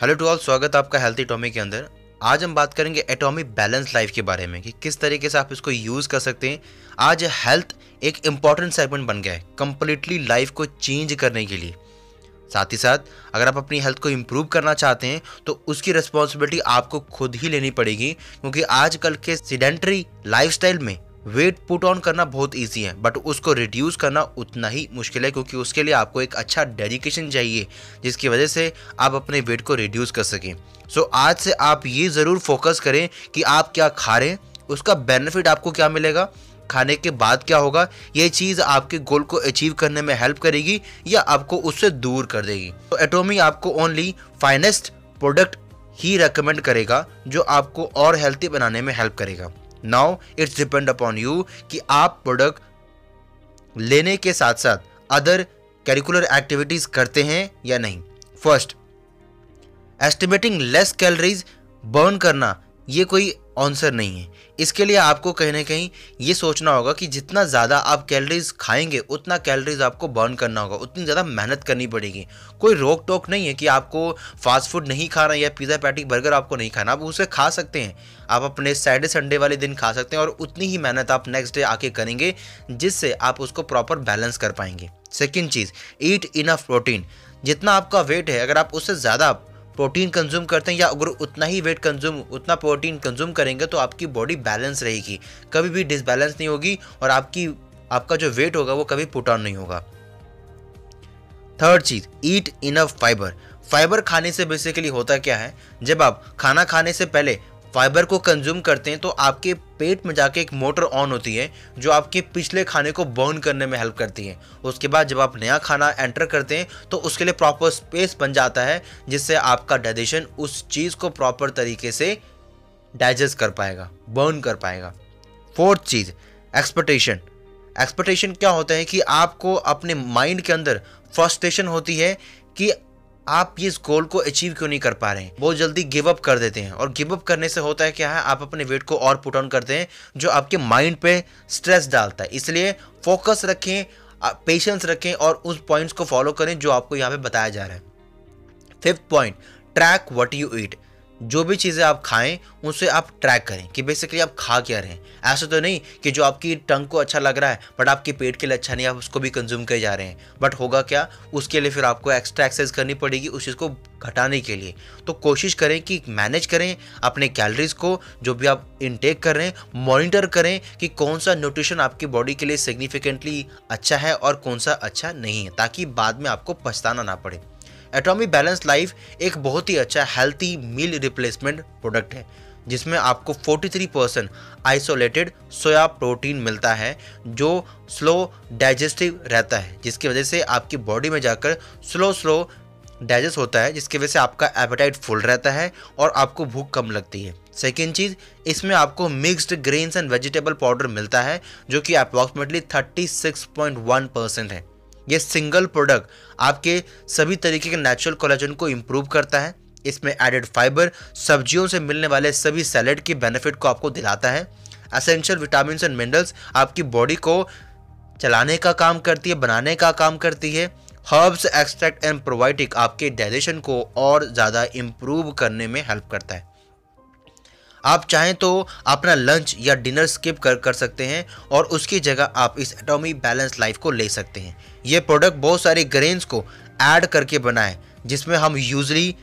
Hello to all, स्वागत है आपका हेल्थ एटॉमी के अंदर। आज हम बात करेंगे एटॉमी बैलेंस लाइफ के बारे में कि किस तरीके से आप इसको यूज़ कर सकते हैं। आज हेल्थ एक इम्पॉर्टेंट सेगमेंट बन गया है कंप्लीटली लाइफ को चेंज करने के लिए। साथ ही साथ अगर आप अपनी हेल्थ को इम्प्रूव करना चाहते हैं तो उसकी रिस्पॉन्सिबिलिटी आपको खुद ही लेनी पड़ेगी, क्योंकि आजकल के सीडेंटरी लाइफस्टाइल में वेट पुट ऑन करना बहुत इजी है, बट उसको रिड्यूस करना उतना ही मुश्किल है, क्योंकि उसके लिए आपको एक अच्छा डेडिकेशन चाहिए जिसकी वजह से आप अपने वेट को रिड्यूस कर सकें। सो आज से आप ये ज़रूर फोकस करें कि आप क्या खा रहे हैं, उसका बेनिफिट आपको क्या मिलेगा, खाने के बाद क्या होगा। ये चीज़ आपके गोल को अचीव करने में हेल्प करेगी या आपको उससे दूर कर देगी। तो एटॉमी आपको ओनली फाइनेस्ट प्रोडक्ट ही रेकमेंड करेगा जो आपको और हेल्थी बनाने में हेल्प करेगा। Now it's depend upon you कि आप प्रोडक्ट लेने के साथ साथ अदर करिकुलर एक्टिविटीज करते हैं या नहीं। First, estimating less calories burn करना ये कोई आंसर नहीं है। इसके लिए आपको कहीं ना कहीं ये सोचना होगा कि जितना ज़्यादा आप कैलोरीज खाएंगे उतना कैलोरीज आपको बर्न करना होगा, उतनी ज़्यादा मेहनत करनी पड़ेगी। कोई रोक टोक नहीं है कि आपको फास्ट फूड नहीं खाना या पिज़्ज़ा पैटी बर्गर आपको नहीं खाना, आप उसे खा सकते हैं। आप अपने सैटरडे संडे वाले दिन खा सकते हैं और उतनी ही मेहनत आप नेक्स्ट डे आके करेंगे जिससे आप उसको प्रॉपर बैलेंस कर पाएंगे। सेकेंड चीज़, ईट इनफ प्रोटीन। जितना आपका वेट है, अगर आप उससे ज़्यादा प्रोटीन कंज्यूम करते हैं या अगर उतना ही उतना प्रोटीन कंज्यूम करेंगे तो आपकी बॉडी बैलेंस रहेगी, कभी भी डिसबैलेंस नहीं होगी और आपका जो वेट होगा वो कभी पुट ऑन नहीं होगा। थर्ड चीज़, ईट इनफ फाइबर। फाइबर खाने से बेसिकली होता क्या है, जब आप खाना खाने से पहले फाइबर को कंज्यूम करते हैं तो आपके पेट में जाके एक मोटर ऑन होती है जो आपके पिछले खाने को बर्न करने में हेल्प करती है। उसके बाद जब आप नया खाना एंटर करते हैं तो उसके लिए प्रॉपर स्पेस बन जाता है जिससे आपका डाइजेशन उस चीज़ को प्रॉपर तरीके से डाइजेस्ट कर पाएगा, बर्न कर पाएगा। फोर्थ चीज़, एक्सपेक्टेशन। एक्सपेक्टेशन क्या होता है कि आपको अपने माइंड के अंदर फ्रस्ट्रेशन होती है कि आप इस गोल को अचीव क्यों नहीं कर पा रहे हैं, बहुत जल्दी गिव अप कर देते हैं। और गिव अप करने से होता है क्या है, आप अपने वेट को और पुट ऑन करते हैं जो आपके माइंड पे स्ट्रेस डालता है। इसलिए फोकस रखें, पेशेंस रखें और उस पॉइंट्स को फॉलो करें जो आपको यहाँ पे बताया जा रहा है। Fifth point, track what you eat. जो भी चीज़ें आप खाएं उसे आप ट्रैक करें कि बेसिकली आप खा क्या रहे हैं। ऐसा तो नहीं कि जो आपकी टंग को अच्छा लग रहा है बट आपके पेट के लिए अच्छा नहीं, आप उसको भी कंज्यूम करे जा रहे हैं। बट होगा क्या, उसके लिए फिर आपको एक्स्ट्रा एक्सरसाइज करनी पड़ेगी उस चीज़ को घटाने के लिए। तो कोशिश करें कि मैनेज करें अपने कैलोरीज को, जो भी आप इनटेक कर रहे हैं मॉनिटर करें कि कौन सा न्यूट्रिशन आपकी बॉडी के लिए सिग्निफिकेंटली अच्छा है और कौन सा अच्छा नहीं है, ताकि बाद में आपको पछताना ना पड़े। एटॉमी बैलेंस लाइफ एक बहुत ही अच्छा हेल्थी मील रिप्लेसमेंट प्रोडक्ट है जिसमें आपको 43% आइसोलेटेड सोया प्रोटीन मिलता है जो स्लो डाइजेस्टिव रहता है, जिसकी वजह से आपकी बॉडी में जाकर स्लो डाइजेस्ट होता है, जिसकी वजह से आपका एपेटाइट फुल रहता है और आपको भूख कम लगती है। सेकेंड चीज़, इसमें आपको mixed grains and vegetable powder मिलता है जो कि अप्रॉक्सीमेटली 36.1% है। ये सिंगल प्रोडक्ट आपके सभी तरीके के नेचुरल कोलेजन को इम्प्रूव करता है। इसमें एडेड फाइबर सब्जियों से मिलने वाले सभी सैलेड के बेनिफिट को आपको दिलाता है। एसेंशियल विटामिन एंड मिनरल्स आपकी बॉडी को चलाने का काम करती है, बनाने का काम करती है। हर्ब्स, एक्सट्रैक्ट एंड प्रोबायोटिक आपके डाइजेशन को और ज़्यादा इम्प्रूव करने में हेल्प करता है। आप चाहें तो अपना लंच या डिनर स्किप कर सकते हैं और उसकी जगह आप इस एटॉमी बैलेंस लाइफ को ले सकते हैं। ये प्रोडक्ट बहुत सारे ग्रेन्स को ऐड करके बना है जिसमें हम यूजली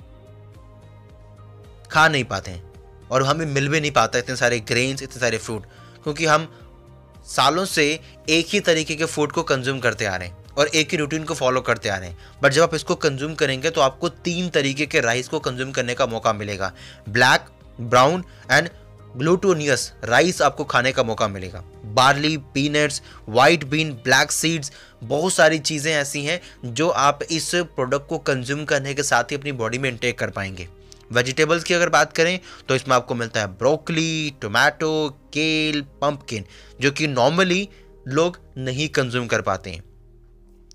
खा नहीं पाते हैं और हमें मिल भी नहीं पाता इतने सारे ग्रेन्स, इतने सारे फ्रूट, क्योंकि हम सालों से एक ही तरीके के फूड को कंज्यूम करते आ रहे हैं और एक ही रूटीन को फॉलो करते आ रहे हैं। बट जब आप इसको कंज्यूम करेंगे तो आपको 3 तरीके के राइस को कंज्यूम करने का मौका मिलेगा। Black, brown and glutinous rice आपको खाने का मौका मिलेगा। Barley, peanuts, white bean, black seeds, बहुत सारी चीज़ें ऐसी हैं जो आप इस प्रोडक्ट को कंज्यूम करने के साथ ही अपनी बॉडी में इंटेक कर पाएंगे। वेजिटेबल्स की अगर बात करें तो इसमें आपको मिलता है ब्रोकली, टोमेटो, केल, पंपकिन, जो कि नॉर्मली लोग नहीं कंज्यूम कर पाते हैं।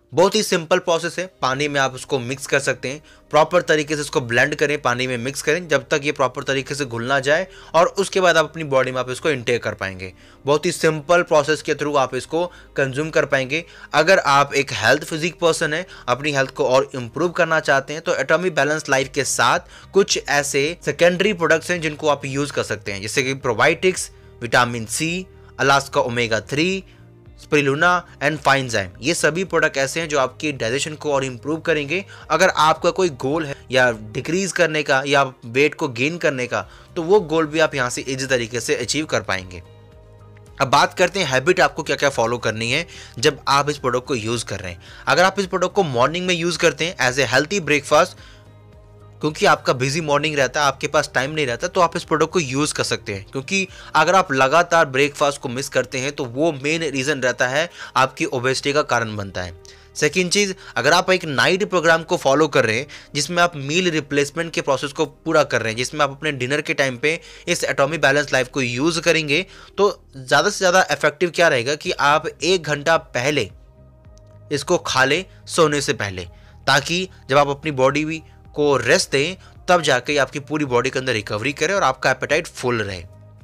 बहुत ही सिंपल प्रोसेस है। पानी में आप उसको मिक्स कर सकते हैं, प्रॉपर तरीके से इसको ब्लेंड करें, पानी में मिक्स करें जब तक ये प्रॉपर तरीके से घुल ना जाए, और उसके बाद आप अपनी बॉडी में आप इसको इंटेक कर पाएंगे। बहुत ही सिंपल प्रोसेस के थ्रू आप इसको कंज्यूम कर पाएंगे। अगर आप एक हेल्थ फिजिक पर्सन है, अपनी हेल्थ को और इम्प्रूव करना चाहते हैं, तो एटॉमिक बैलेंस लाइफ के साथ कुछ ऐसे सेकेंडरी प्रोडक्ट्स हैं जिनको आप यूज कर सकते हैं, जैसे कि probiotics, vitamin C, Alaska omega 3, spirulina and finezyme. ये सभी प्रोडक्ट ऐसे हैं जो आपकी डाइजेशन को और इम्प्रूव करेंगे। अगर आपका कोई गोल है या डिक्रीज करने का या वेट को गेन करने का, तो वो गोल भी आप यहाँ से इजी तरीके से अचीव कर पाएंगे। अब बात करते हैं हैबिट आपको क्या क्या फॉलो करनी है जब आप इस प्रोडक्ट को यूज़ कर रहे हैं। अगर आप इस प्रोडक्ट को मॉर्निंग में यूज़ करते हैं एज ए हेल्थी ब्रेकफास्ट, क्योंकि आपका बिजी मॉर्निंग रहता है, आपके पास टाइम नहीं रहता, तो आप इस प्रोडक्ट को यूज़ कर सकते हैं। क्योंकि अगर आप लगातार ब्रेकफास्ट को मिस करते हैं तो वो मेन रीज़न रहता है, आपकी ओबेसिटी का कारण बनता है। सेकेंड चीज़, अगर आप एक नाइट प्रोग्राम को फॉलो कर रहे हैं जिसमें आप मील रिप्लेसमेंट के प्रोसेस को पूरा कर रहे हैं, जिसमें आप अपने डिनर के टाइम पे इस एटॉमिक बैलेंस लाइफ को यूज़ करेंगे, तो ज़्यादा से ज़्यादा इफेक्टिव क्या रहेगा कि आप 1 घंटा पहले इसको खा लें सोने से पहले, ताकि जब आप अपनी बॉडी को रेस्ट दें तब जाके आपकी पूरी बॉडी के अंदर रिकवरी करे और आपका एपेटाइट फुल रहे।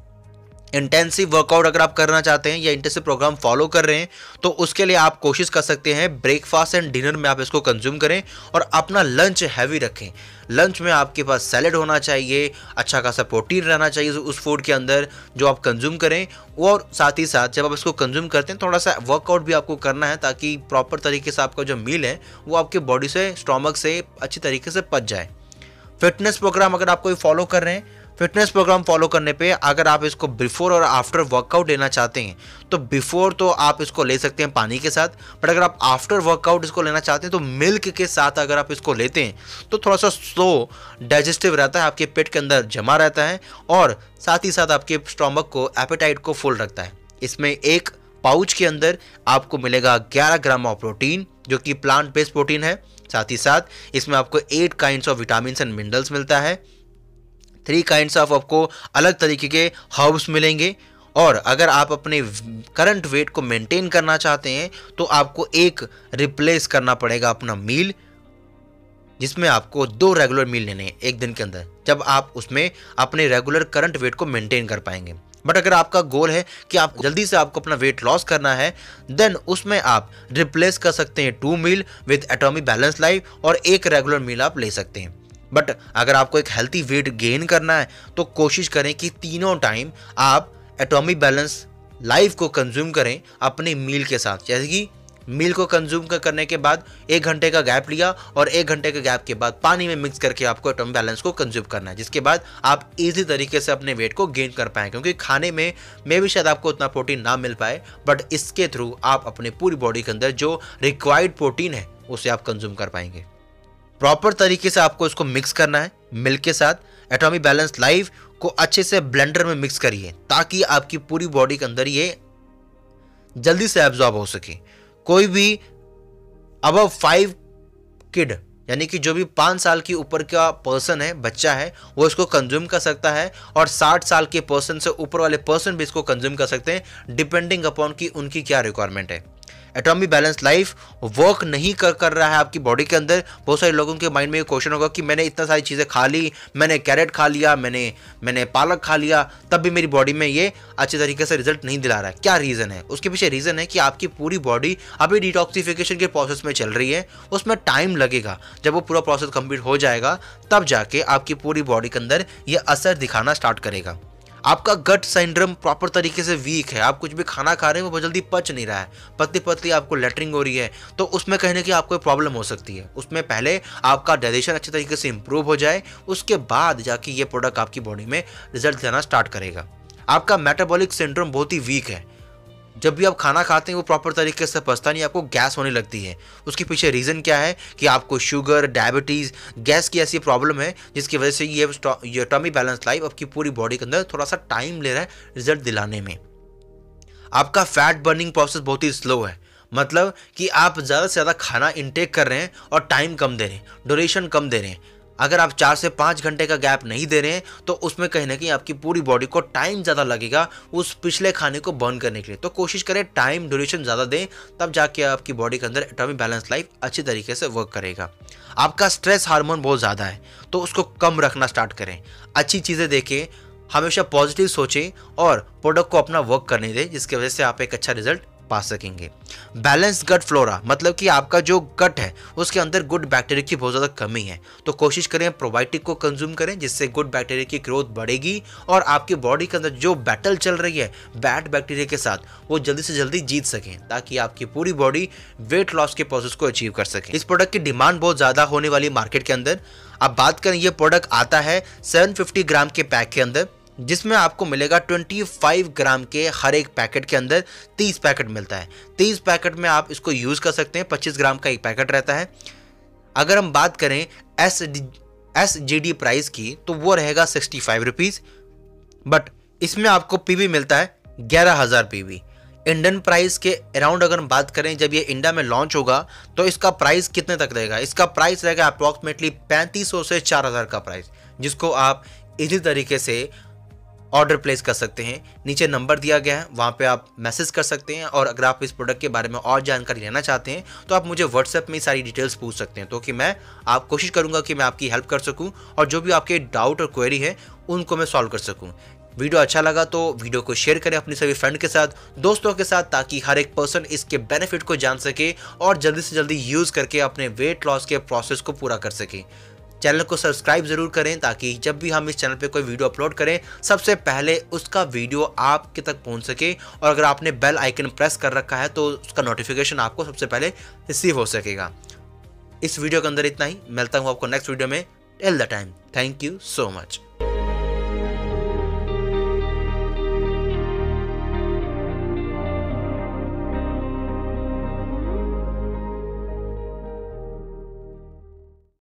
इंटेंसिव वर्कआउट अगर आप करना चाहते हैं या इंटेंसिव प्रोग्राम फॉलो कर रहे हैं, तो उसके लिए आप कोशिश कर सकते हैं ब्रेकफास्ट एंड डिनर में आप इसको कंज्यूम करें और अपना लंच हैवी रखें। लंच में आपके पास सैलेड होना चाहिए, अच्छा खासा प्रोटीन रहना चाहिए उस फूड के अंदर जो आप कंज्यूम करें, और साथ ही साथ जब आप इसको कंज्यूम करते हैं थोड़ा सा वर्कआउट भी आपको करना है, ताकि प्रॉपर तरीके से आपका जो मील है वो आपके बॉडी से, स्टोमक से अच्छी तरीके से पच जाए। फिटनेस प्रोग्राम अगर आप कोई फॉलो कर रहे हैं, फिटनेस प्रोग्राम फॉलो करने पे अगर आप इसको बिफोर और आफ्टर वर्कआउट लेना चाहते हैं, तो बिफोर तो आप इसको ले सकते हैं पानी के साथ, बट अगर आप आफ्टर वर्कआउट इसको लेना चाहते हैं तो मिल्क के साथ अगर आप इसको लेते हैं तो थोड़ा सा स्लो डाइजेस्टिव रहता है, आपके पेट के अंदर जमा रहता है और साथ ही साथ आपके स्टोमक को, एपेटाइट को फुल रखता है। इसमें एक पाउच के अंदर आपको मिलेगा 11 ग्राम ऑफ प्रोटीन जो कि प्लांट बेस्ड प्रोटीन है। साथ ही साथ इसमें आपको 8 kinds of vitamin and minerals मिलता है, 3 काइंड्स ऑफ आपको अलग तरीके के हर्ब्स मिलेंगे। और अगर आप अपने करंट वेट को मेंटेन करना चाहते हैं तो आपको एक रिप्लेस करना पड़ेगा अपना मील, जिसमें आपको 2 रेगुलर मील लेने हैं एक दिन के अंदर, जब आप उसमें अपने रेगुलर करंट वेट को मेंटेन कर पाएंगे। बट अगर आपका गोल है कि आप जल्दी से आपको अपना वेट लॉस करना है, देन उसमें आप रिप्लेस कर सकते हैं 2 meal with atomic balance life और 1 रेगुलर मील आप ले सकते हैं। बट अगर आपको एक हेल्थी वेट गेन करना है तो कोशिश करें कि तीनों टाइम आप एटॉमिक बैलेंस लाइफ को कंज्यूम करें अपने मील के साथ। जैसे कि मील को कंज्यूम करने के बाद 1 घंटे का गैप लिया और 1 घंटे के गैप के बाद पानी में मिक्स करके आपको एटॉमिक बैलेंस को कंज्यूम करना है, जिसके बाद आप इजी तरीके से अपने वेट को गेन कर पाएं। क्योंकि खाने में भी शायद आपको उतना प्रोटीन ना मिल पाए, बट इसके थ्रू आप अपने पूरी बॉडी के अंदर जो रिक्वायर्ड प्रोटीन है उसे आप कंज्यूम कर पाएंगे। प्रॉपर तरीके से आपको इसको मिक्स करना है मिल्क के साथ। एटॉमिक बैलेंस लाइफ को अच्छे से ब्लेंडर में मिक्स करिए ताकि आपकी पूरी बॉडी के अंदर ये जल्दी से एब्जॉर्ब हो सके। कोई भी अबव 5 किड, यानी कि जो भी 5 साल की ऊपर का पर्सन है, बच्चा है, वो इसको कंज्यूम कर सकता है, और 60 साल के पर्सन से ऊपर वाले पर्सन भी इसको कंज्यूम कर सकते हैं, डिपेंडिंग अपॉन कि उनकी क्या रिक्वायरमेंट है। एटॉमिक बैलेंस लाइफ वर्क नहीं कर रहा है आपकी बॉडी के अंदर। बहुत सारे लोगों के माइंड में ये क्वेश्चन होगा कि मैंने इतना सारी चीज़ें खा ली, मैंने कैरेट खा लिया, मैंने पालक खा लिया, तब भी मेरी बॉडी में ये अच्छे तरीके से रिजल्ट नहीं दिला रहा है। क्या रीज़न है? उसके पीछे रीज़न है कि आपकी पूरी बॉडी अभी डिटॉक्सिफिकेशन के प्रोसेस में चल रही है, उसमें टाइम लगेगा। जब वो पूरा प्रोसेस कंप्लीट हो जाएगा तब जाके आपकी पूरी बॉडी के अंदर ये असर दिखाना स्टार्ट करेगा। आपका गट सिंड्रोम प्रॉपर तरीके से वीक है, आप कुछ भी खाना खा रहे हैं वो बहुत जल्दी पच नहीं रहा है, पतली पतली आपको लेटरिंग हो रही है, तो उसमें कहीं ना कहीं आपको प्रॉब्लम हो सकती है। उसमें पहले आपका डाइजेशन अच्छे तरीके से इंप्रूव हो जाए, उसके बाद जाके ये प्रोडक्ट आपकी बॉडी में रिजल्ट देना स्टार्ट करेगा। आपका मेटाबॉलिक सिंड्रोम बहुत ही वीक है, जब भी आप खाना खाते हैं वो प्रॉपर तरीके से पचता नहीं, आपको गैस होने लगती है। उसके पीछे रीज़न क्या है कि आपको शुगर, डायबिटीज़, गैस की ऐसी प्रॉब्लम है जिसकी वजह से ये एटॉमिक बैलेंस लाइफ आपकी पूरी बॉडी के अंदर थोड़ा सा टाइम ले रहा है रिजल्ट दिलाने में। आपका फैट बर्निंग प्रोसेस बहुत ही स्लो है, मतलब कि आप ज़्यादा से ज़्यादा खाना इनटेक कर रहे हैं और टाइम कम दे रहे हैं, ड्यूरेशन कम दे रहे हैं। अगर आप 4 से 5 घंटे का गैप नहीं दे रहे हैं तो उसमें कहीं ना कहीं आपकी पूरी बॉडी को टाइम ज़्यादा लगेगा उस पिछले खाने को बर्न करने के लिए। तो कोशिश करें टाइम ड्यूरेशन ज़्यादा दें, तब जाके आपकी बॉडी के अंदर एटॉमिक बैलेंस लाइफ अच्छी तरीके से वर्क करेगा। आपका स्ट्रेस हार्मोन बहुत ज़्यादा है तो उसको कम रखना स्टार्ट करें, अच्छी चीज़ें देखें, हमेशा पॉजिटिव सोचें और प्रोडक्ट को अपना वर्क करने दें, जिसकी वजह से आप एक अच्छा रिजल्ट पा सकेंगे। बैलेंस गट फ्लोरा मतलब कि आपका जो गट है उसके अंदर गुड बैक्टीरिया की बहुत ज़्यादा कमी है, तो कोशिश करें प्रोबायोटिक को कंज्यूम करें, जिससे गुड बैक्टीरिया की ग्रोथ बढ़ेगी और आपकी बॉडी के अंदर जो बैटल चल रही है बैड बैक्टीरिया के साथ वो जल्दी से जल्दी जीत सकें, ताकि आपकी पूरी बॉडी वेट लॉस के प्रोसेस को अचीव कर सके। इस प्रोडक्ट की डिमांड बहुत ज़्यादा होने वाली मार्केट के अंदर। अब बात करें, ये प्रोडक्ट आता है 750 ग्राम के पैक के अंदर, जिसमें आपको मिलेगा 25 ग्राम के हर एक पैकेट के अंदर 30 पैकेट मिलता है। 30 पैकेट में आप इसको यूज़ कर सकते हैं, 25 ग्राम का एक पैकेट रहता है। अगर हम बात करें SGD प्राइस की तो वो रहेगा 65 रुपीज़, बट इसमें आपको पीवी मिलता है 11,000 पीवी। इंडियन प्राइस के अराउंड अगर हम बात करें, जब ये इंडिया में लॉन्च होगा तो इसका प्राइस कितने तक रहेगा? इसका प्राइस रहेगा अप्रॉक्सीमेटली 3500 से 4,000 का प्राइस, जिसको आप इसी तरीके से ऑर्डर प्लेस कर सकते हैं। नीचे नंबर दिया गया है, वहाँ पे आप मैसेज कर सकते हैं, और अगर आप इस प्रोडक्ट के बारे में और जानकारी लेना चाहते हैं तो आप मुझे व्हाट्सएप में सारी डिटेल्स पूछ सकते हैं, तो कि मैं आप कोशिश करूँगा कि मैं आपकी हेल्प कर सकूँ और जो भी आपके डाउट और क्वेरी है उनको मैं सॉल्व कर सकूँ। वीडियो अच्छा लगा तो वीडियो को शेयर करें अपने सभी फ्रेंड के साथ, दोस्तों के साथ, ताकि हर एक पर्सन इसके बेनिफिट को जान सके और जल्दी से जल्दी यूज़ करके अपने वेट लॉस के प्रोसेस को पूरा कर सके। चैनल को सब्सक्राइब जरूर करें, ताकि जब भी हम इस चैनल पे कोई वीडियो अपलोड करें सबसे पहले उसका वीडियो आपके तक पहुंच सके, और अगर आपने बेल आइकन प्रेस कर रखा है तो उसका नोटिफिकेशन आपको सबसे पहले रिसीव हो सकेगा। इस वीडियो के अंदर इतना ही, मिलता हूं आपको नेक्स्ट वीडियो में। Till the time, thank you so much.